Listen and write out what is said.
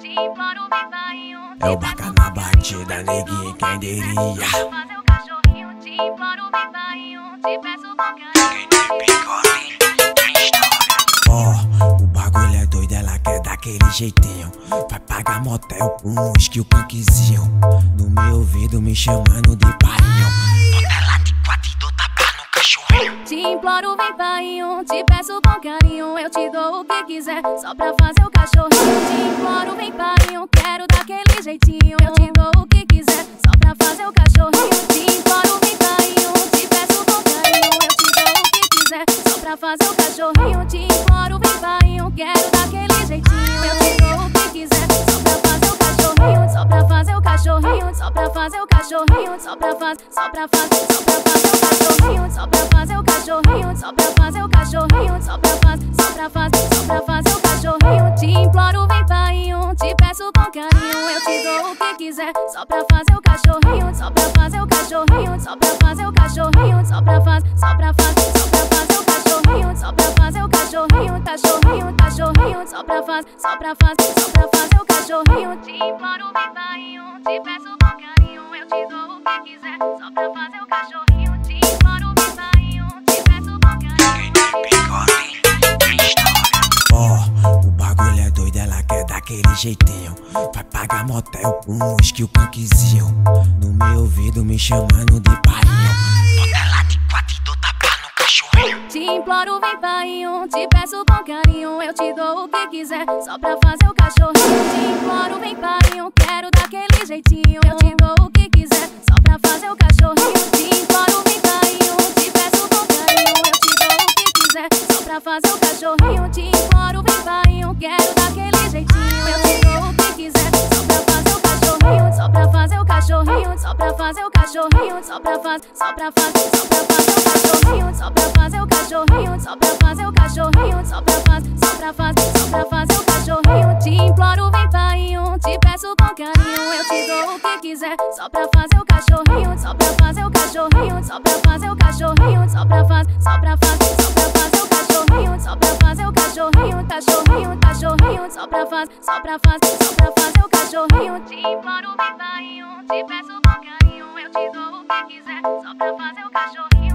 É o Barca na batida, neguinho, quem diria? Ó, o bagulho é doido, ela quer daquele jeitinho. Vai pagar motel com um whisky, o punkzinho. No meu ouvido me chamando de painho. Bota ela de quatro e dou tapa no cachorrinho. Te imploro, vem painho, te peço com carinho. Eu te dou o que quiser, só pra fazer o cachorrinho. Te imploro, vem painho, quero daquele jeitinho. Eu te dou o que quiser, só pra fazer o cachorrinho. Te imploro, vem painho, te peço com carinho. Eu te dou o que quiser, só pra fazer o cachorrinho. Te imploro, vem painho, quero daquele jeitinho. Eu te dou o que quiser, só pra fazer o cachorrinho. Só pra fazer o cachorrinho, só pra fazer o cachorrinho. Só pra fazer o cachorrinho. Só pra fazer o cachorrinho, só pra fazer o cachorrinho. Só pra fazer o cachorrinho. Te imploro, vem painho, te peço com carinho. Eu te dou o que quiser, só pra fazer o cachorrinho. Só pra fazer o cachorrinho, só pra fazer o cachorrinho. Só pra fazer o cachorrinho. Só pra fazer o cachorrinho, cachorrinho. Só pra fazer o cachorrinho. Te imploro, vem painho, te peço com carinho. Eu te dou o que quiser, só pra fazer o cachorrinho. Te imploro, vem painho, te peço com carinho. Ó, o bagulho é doido, ela quer daquele jeitinho. Vai pagar motel com um whisky, o punkzinho. No meu ouvido me chamando de painho. Bota ela de quatro e dou tapa no cachorrinho. Te imploro, vem painho, te peço com carinho. Eu te dou o que quiser, só pra fazer o cachorrinho. Te imploro, vem painho, quero daquele jeitinho. Eu te dou o que quiser, só pra fazer o cachorrinho. Te imploro, vem painho, te peço com carinho. Eu te dou o que quiser, só pra fazer o cachorrinho. Te imploro, vem painho, quero daquele jeitinho. Eu te dou o que quiser, só pra fazer o cachorrinho. Só pra fazer o cachorrinho, só pra fazer o cachorrinho. Só pra fazer o cachorrinho. Só pra fazer o cachorrinho. Só pra fazer o cachorrinho. Só pra fazer o cachorrinho. Te imploro, vem painho, te peço com carinho. Eu te dou o que quiser, só pra fazer o cachorrinho. Só pra fazer o cachorrinho. Só pra fazer o cachorrinho. Só pra fazer o cachorrinho. Só pra fazer o cachorrinho, cachorrinho. Só pra fazer o cachorrinho. Te imploro, vem painho, te peço com carinho. Eu te dou o que quiser, só pra fazer o cachorrinho.